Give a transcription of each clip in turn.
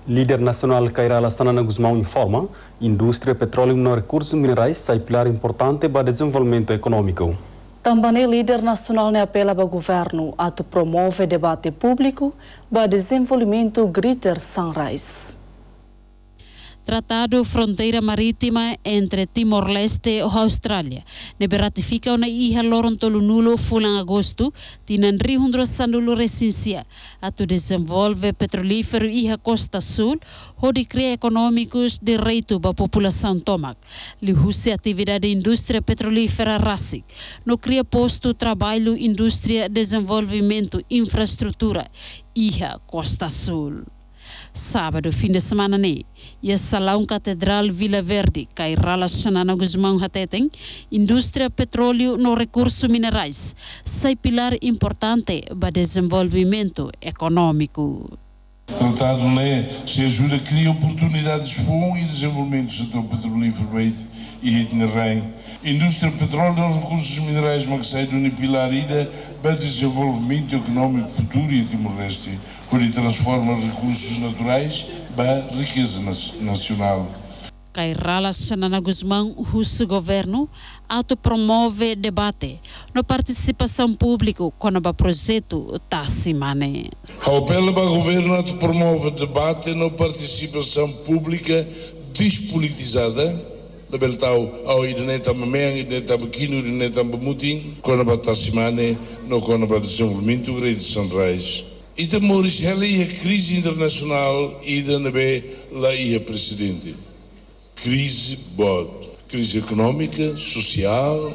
Líder nacional Cairala Sanana Guzmão informa, indústria petróleo e recursos minerais sai pilar importante para o desenvolvimento econômico. Também líder nacional apela para o governo a promover debate público para desenvolvimento Greater Sunrise. Tratado Fronteira Marítima entre Timor-Leste e Austrália. Nebe ratifica na iha Lorontolo nulo fulang agosto, tinan rihundro sandulo recensia. Atu desenvolve petrolífero iha Costa Sul, hodi cria econômicos de reito para a população tomak. Lihusi atividade indústria petrolífera rasik. No cria posto trabalho indústria desenvolvimento infraestrutura iha Costa Sul. Sábado, fim de semana, e a Salão Catedral Vila Verde, Cairala Sanana Guzmão Hateteng, indústria petróleo no recursos minerais, sai pilar importante para desenvolvimento econômico. Tratado se ajuda a criar oportunidades de fundo e desenvolvimento do setor petrolífero e Itnerém. Indústria petróleo nos recursos minerais, mas sai de um pilar ida para desenvolvimento econômico futuro e Timor-Leste, onde transforma os recursos naturais para riqueza nacional. Cairala Sanana Guzmão, o governo, autopromove debate na participação pública com o projeto Tassimane. Apela para o governo a promover debate na participação pública despolitizada. Lebeltau au idneta memang idneta bekinu idneta bemuting kona batasimane no kona desenvolvimento Greater Sunrise. Ita moris heli a crise internacional ida nebe la ia presidente. Crise bot, crise econômica, social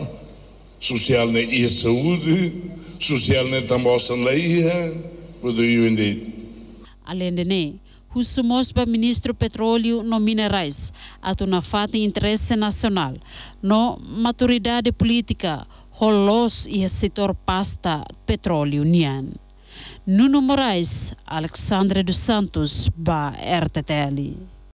na ia saúde, social na tambosan la ia, podo eu ende. Além de Husumos para ministro petróleo no minerais, atu na fata interesse nacional, no maturidade política, rolos e setor pasta petróleo nian. Nuno Moraes, Alexandre dos Santos, ba RTTL.